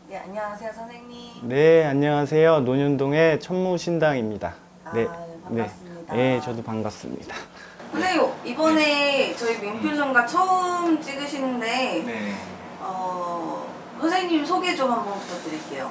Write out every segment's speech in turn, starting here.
네, 안녕하세요, 선생님. 네, 안녕하세요. 논현동의 천무신당입니다. 네, 반갑습니다. 네, 저도 반갑습니다. 선생님, 이번에 저희 민필전가 처음 찍으시는데, 네. 선생님 소개 좀 한번 부탁드릴게요.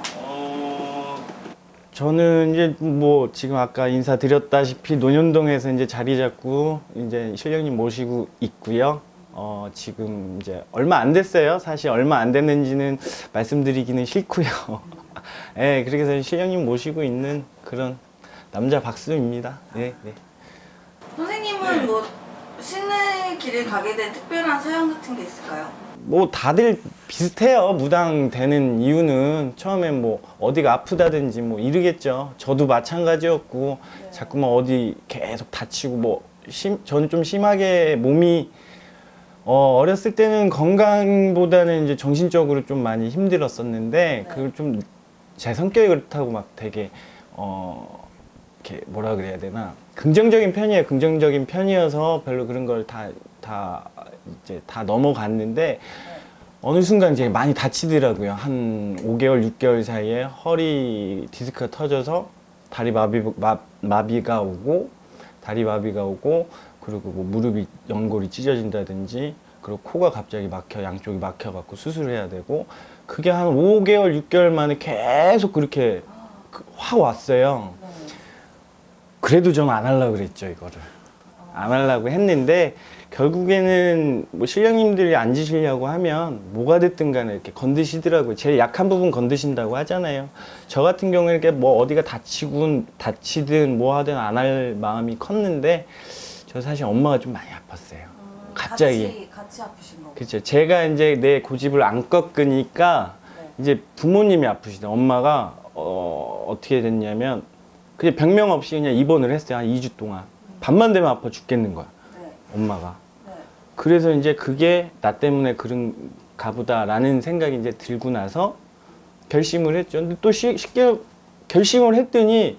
저는 이제 뭐 지금 아까 인사드렸다시피 논현동에서 이제 자리 잡고 이제 신령님 모시고 있고요. 지금 이제 얼마 안 됐어요. 사실 얼마 안 됐는지는 말씀드리기는 싫고요. 네, 그렇게 해서 신령님 모시고 있는 그런 남자 박수입니다. 네, 네. 선생님은 뭐 신의 길을 가게 된 특별한 사연 같은 게 있을까요? 뭐 다들 비슷해요. 무당 되는 이유는 처음엔 뭐 어디가 아프다든지 뭐 이러겠죠. 저도 마찬가지였고 자꾸만 어디 계속 다치고 뭐 저는 좀 심하게 몸이 어렸을 때는 건강보다는 이제 정신적으로 좀 많이 힘들었었는데 그걸 좀 제 성격이 그렇다고 막 되게 이렇게 뭐라 그래야 되나 긍정적인 편이에요. 긍정적인 편이어서 별로 그런 걸 이제 다 넘어갔는데 어느 순간 이제 많이 다치더라고요. 한 5개월, 6개월 사이에 허리 디스크가 터져서 다리 마비가 오고 그리고 뭐 무릎이 연골이 찢어진다든지 그리고 코가 갑자기 양쪽이 막혀갖고 수술을 해야 되고 그게 한 5개월, 6개월 만에 계속 그렇게 확 왔어요. 그래도 좀 안 하려고 그랬죠, 이거를. 안 하려고 했는데 결국에는 뭐 신령님들이 앉으시려고 하면 뭐가 됐든 간에 이렇게 건드시더라고요. 제일 약한 부분 건드신다고 하잖아요. 저 같은 경우에 이렇게 뭐 어디가 다치든 뭐 하든 안 할 마음이 컸는데 저 사실 엄마가 좀 많이 아팠어요. 갑자기. 같이 아프신 거고. 그렇죠. 제가 이제 내 고집을 안 꺾으니까 이제 부모님이 아프시다. 엄마가 어떻게 됐냐면 그냥 병명 없이 그냥 입원을 했어요. 한 2주 동안. 밤만 되면 아파 죽겠는 거야. 엄마가. 그래서 이제 그게 나 때문에 그런가 보다라는 생각이 이제 들고 나서 결심을 했죠. 근데 또 쉽게 결심을 했더니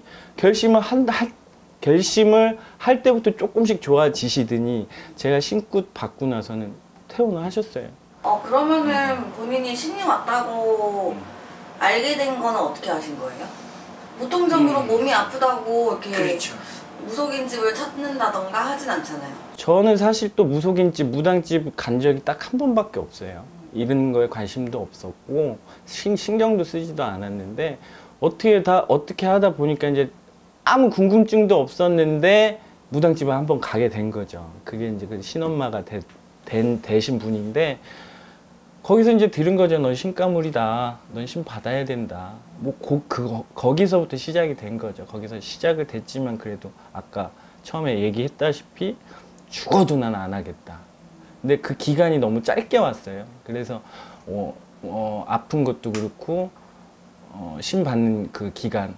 결심을 할 때부터 조금씩 좋아지시더니 제가 신굿 받고 나서는 퇴원을 하셨어요. 그러면은 본인이 신이 왔다고 알게 된 거는 어떻게 하신 거예요? 보통적으로 몸이 아프다고 이렇게 그렇죠. 무속인집을 찾는다던가 하진 않잖아요. 저는 사실 또 무속인집, 무당집 간 적이 딱 한 번밖에 없어요. 이런 거에 관심도 없었고 신경도 쓰지도 않았는데 어떻게 하다 보니까 이제 아무 궁금증도 없었는데 무당집을 한번 가게 된 거죠. 그게 이제 그 신엄마가 되신 분인데 거기서 이제 들은 거죠. 넌 신가물이다. 넌 신 받아야 된다. 뭐 거기서부터 시작이 된 거죠. 거기서 시작을 됐지만 그래도 아까 처음에 얘기했다시피 죽어도 난 안 하겠다. 근데 그 기간이 너무 짧게 왔어요. 그래서 아픈 것도 그렇고 신 받는 그 기간,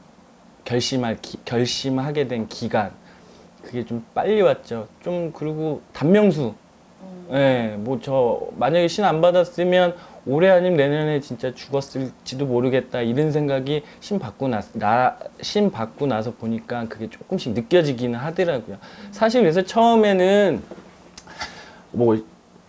결심하게 된 기간 그게 좀 빨리 왔죠. 좀 그리고 단명수. 예, 뭐 만약에 신 안 받았으면 올해 아니면 내년에 진짜 죽었을지도 모르겠다 이런 생각이 신 받고 나서 보니까 그게 조금씩 느껴지기는 하더라고요. 사실 그래서 처음에는 뭐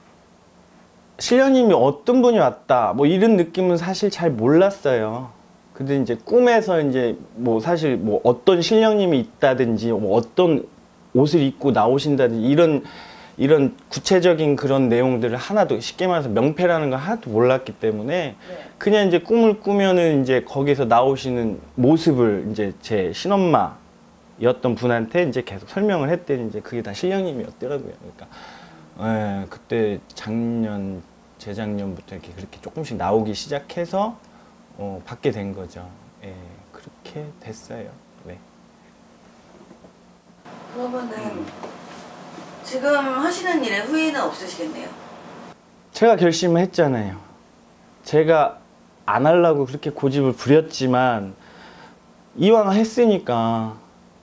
신령님이 어떤 분이 왔다 뭐 이런 느낌은 사실 잘 몰랐어요. 근데 이제 꿈에서 이제 뭐 사실 뭐 어떤 신령님이 있다든지 뭐 어떤 옷을 입고 나오신다든지 이런 구체적인 그런 내용들을 하나도 쉽게 말해서 명패라는 걸 하나도 몰랐기 때문에 그냥 이제 꿈을 꾸면은 이제 거기서 나오시는 모습을 이제 제 신엄마였던 분한테 이제 계속 설명을 했더니 이제 그게 다 신령님이었더라고요. 그러니까 그때 재작년부터 이렇게 그렇게 조금씩 나오기 시작해서 받게 된 거죠. 예, 그렇게 됐어요. 네. 그러면은 지금 하시는 일에 후회는 없으시겠네요? 제가 결심을 했잖아요. 제가 안 하려고 그렇게 고집을 부렸지만 이왕 했으니까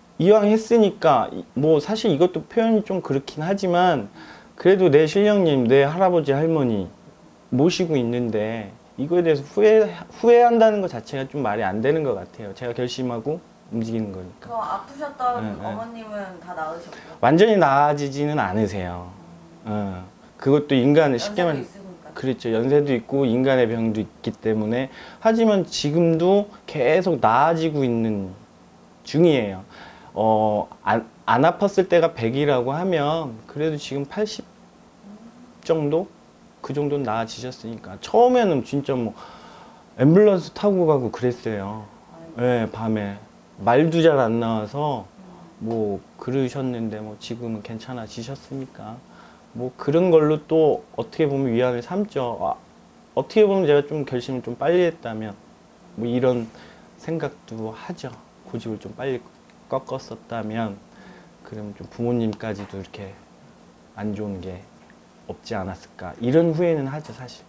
뭐 사실 이것도 표현이 좀 그렇긴 하지만 그래도 내 신령님, 내 할아버지, 할머니 모시고 있는데 이거에 대해서 후회한다는 것 자체가 좀 말이 안 되는 것 같아요. 제가 결심하고 움직이는 거니까. 그럼 아프셨던 어머님은 다 나으셨고요? 완전히 나아지지는 않으세요. 그것도 인간은 쉽게 말하면 그렇죠. 연세도 있고 인간의 병도 있기 때문에. 하지만 지금도 계속 나아지고 있는 중이에요. 안 아팠을 때가 100이라고 하면 그래도 지금 80 정도? 그 정도는 나아지셨으니까. 처음에는 진짜 뭐 앰뷸런스 타고 가고 그랬어요. 예, 밤에. 말도 잘 안 나와서 뭐 그러셨는데 뭐 지금은 괜찮아지셨으니까 뭐 그런 걸로 또 어떻게 보면 위안을 삼죠. 어떻게 보면 제가 좀 결심을 좀 빨리 했다면 뭐 이런 생각도 하죠. 고집을 좀 빨리 꺾었었다면 그러면 좀 부모님까지도 이렇게 안 좋은 게 없지 않았을까 이런 후회는 하죠 사실.